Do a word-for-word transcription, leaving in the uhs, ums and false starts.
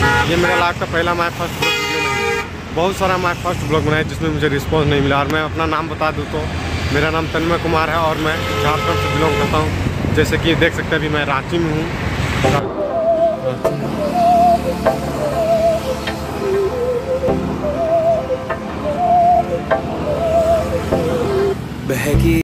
ये मेरा लाइफ का पहला माई फर्स्ट ब्लॉग वीडियो नहीं है। बहुत सारा माई फर्स्ट ब्लॉग बनाया जिसमें मुझे रिस्पॉन्स नहीं मिला। और मैं अपना नाम बता दूँ तो मेरा नाम तन्मय कुमार है और मैं झारखंड से बिलोंग करता हूँ। जैसे कि देख सकते हैं अभी मैं रांची में हूँ। बहकी